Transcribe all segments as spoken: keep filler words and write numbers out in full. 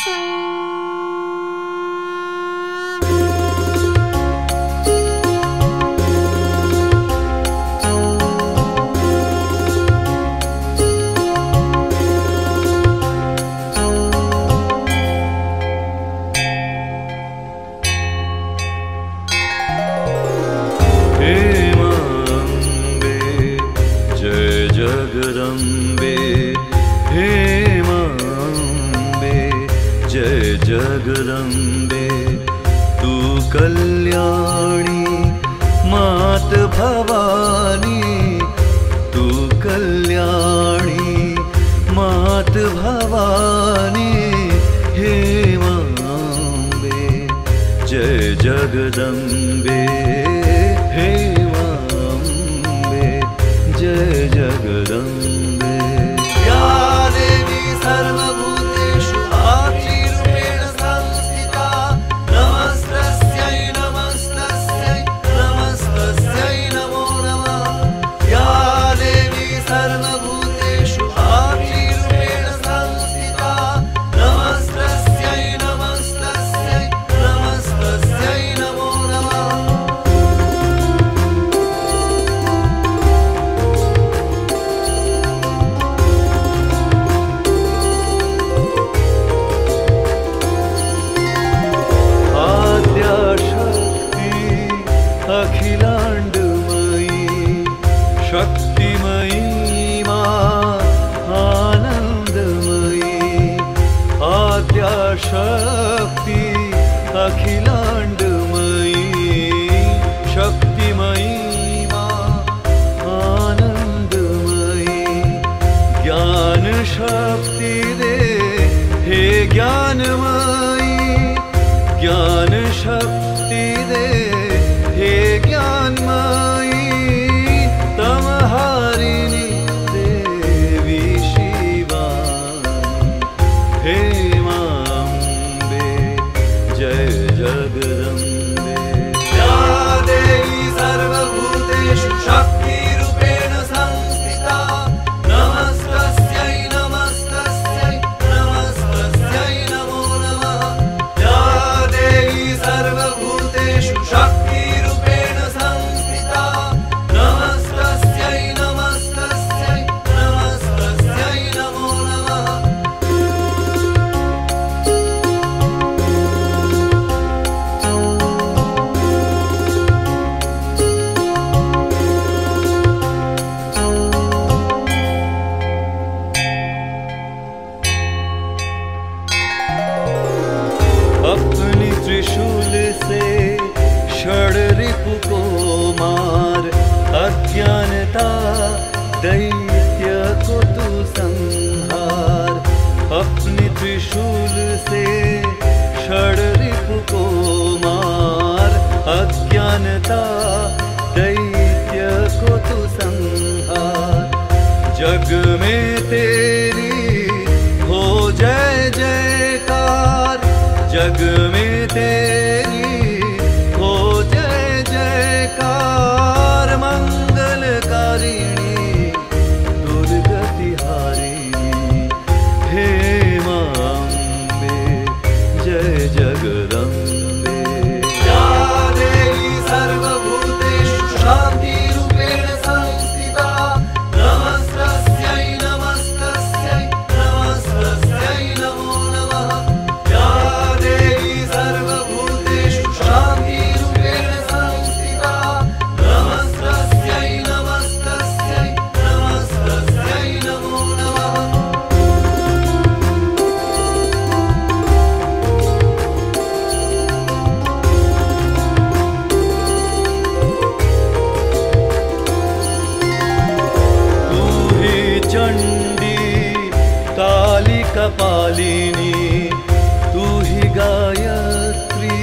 जगदम्बे हे माम्बे जय जगदम्बे तू कल्याणी मात भवानी तू कल्याणी मात भवानी हे माम्बे जय जगदम्बे हे माम्बे जय जगदम्बे या देवी सर्वभूतेषु आदिरूपेण संस्थिता नमस्तस्यै नमस्तस्यै नमस्तस्यै नमो नमः या देवी सर्वभूतेषु आदिरूपेण संस्थिता नमस्तस्यै नमस्तस्यै नमस्तस्यै नमो नमः अखिलांडमयी शक्तिमयी मां आनंदमयी आद्या शक्ति अखिलांडमयी शक्तिमयी मां आनंदमयी ज्ञान शक्ति दे हे ज्ञानमयी ज्ञान शक्ति दे हे ज्ञानमयी तमहारिणी देवी शिवानी हे माम्बे जय जगदम्बे या देवी सर्वभूतेषु शक्तिरूपेण संस्थिता नमस्तस्यै नमस्तस्यै नमस्तस्यै नमो नमः या देवी सर्वभूतेषु शक्ति अपनी त्रिशूल से षड रिपु को मार अज्ञानता दैत्य को तू संहार अपनी त्रिशूल से षड रिपु को मार अज्ञानता दैत्य को तू संहार जग में तेरी हो जय जयकार जग में तेरी हो जय जयकार मंगलकारिणी दुर्गति हारिणी हे माम्बे जय जगदम्बे या देवी सर्वभूतेषु शान्तिरूपेण संस्थिता नमस्तस्यै नमस्तस्यै नमस्तस्यै नमो नमः या देवी सर्वभूतेषु शान्तिरूपेण संस्थिता नमस्तस्यै नमस्तस्यै नमस्तस्यै नमो नमः तू ही चंडी काली कपालिनी तू ही गायत्री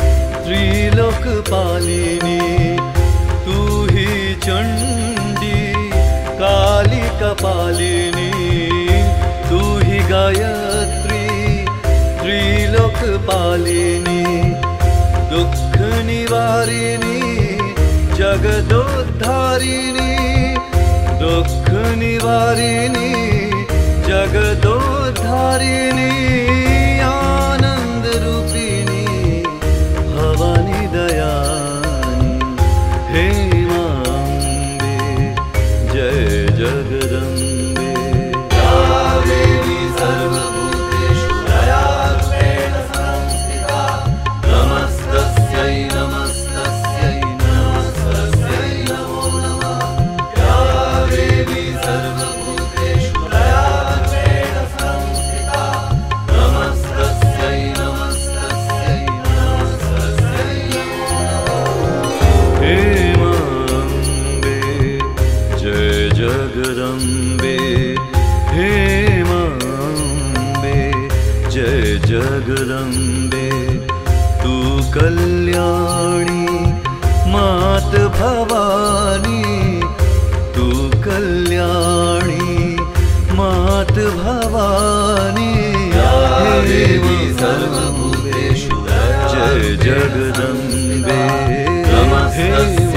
त्रिलोकपालिनी तू ही चंडी काली कपालिनी तू ही गायत्री त्रिलोकपालिनी दुख निवारिणी जगदोद्धारिणी दुख निवारिणी जगदोद्धारिणी। जगदम्बे तू कल्याणी मात भवानी तू कल्याणी मात भवानी हे देवी सर्वभूतेषु जय जगदम्बे हे